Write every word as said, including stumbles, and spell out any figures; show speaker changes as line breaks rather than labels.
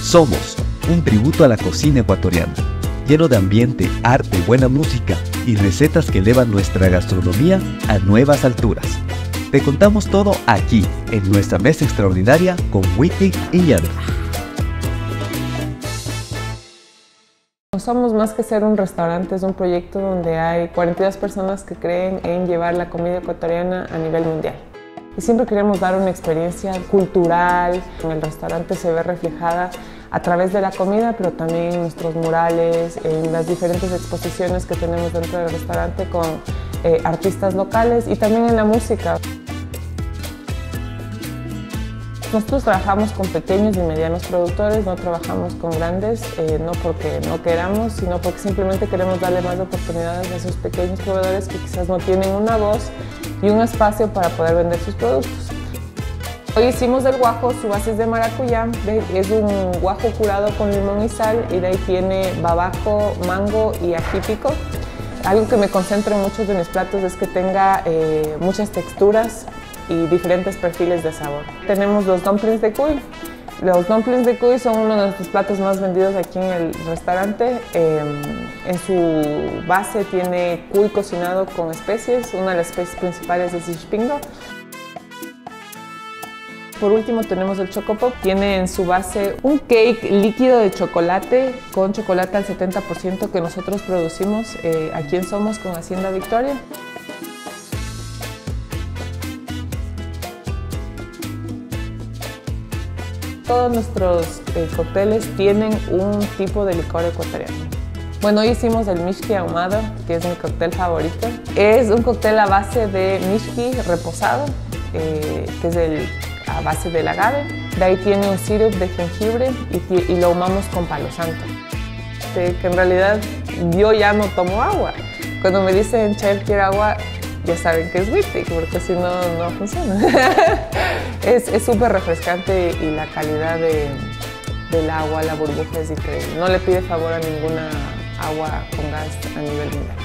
Somos un tributo a la cocina ecuatoriana, lleno de ambiente, arte, buena música y recetas que elevan nuestra gastronomía a nuevas alturas. Te contamos todo aquí, en nuestra mesa extraordinaria con Witty y Jan.
Somos más que ser un restaurante, es un proyecto donde hay cuarenta y dos personas que creen en llevar la comida ecuatoriana a nivel mundial. Y siempre queremos dar una experiencia cultural. En el restaurante se ve reflejada a través de la comida, pero también en nuestros murales, en las diferentes exposiciones que tenemos dentro del restaurante con eh, artistas locales y también en la música. Nosotros trabajamos con pequeños y medianos productores, no trabajamos con grandes, eh, no porque no queramos, sino porque simplemente queremos darle más oportunidades a esos pequeños proveedores que quizás no tienen una voz y un espacio para poder vender sus productos. Hoy hicimos del guajo, su base es de maracuyá, es un guajo curado con limón y sal y de ahí tiene babaco, mango y ají pico. Algo que me concentra en muchos de mis platos es que tenga eh, muchas texturas y diferentes perfiles de sabor. Tenemos los dumplings de cuy. Los dumplings de cuy son uno de nuestros platos más vendidos aquí en el restaurante. Eh, en su base tiene cuy cocinado con especies. Una de las especies principales es ispingo. Por último tenemos el Chocopop. Tiene en su base un cake líquido de chocolate con chocolate al setenta por ciento que nosotros producimos eh, aquí en Somos con Hacienda Victoria. Todos nuestros eh, cócteles tienen un tipo de licor ecuatoriano. Bueno, hoy hicimos el mishki ahumado, que es mi cóctel favorito. Es un cóctel a base de mishki reposado, eh, que es el, a base del agave. De ahí tiene un sirope de jengibre y, y lo ahumamos con palo santo. Que, que en realidad yo ya no tomo agua. Cuando me dicen, chef, quiero agua, ya saben que es Witty, porque si no, no funciona. Es súper refrescante y la calidad de, del agua, la burbuja es increíble. No le pide favor a ninguna agua con gas a nivel mundial.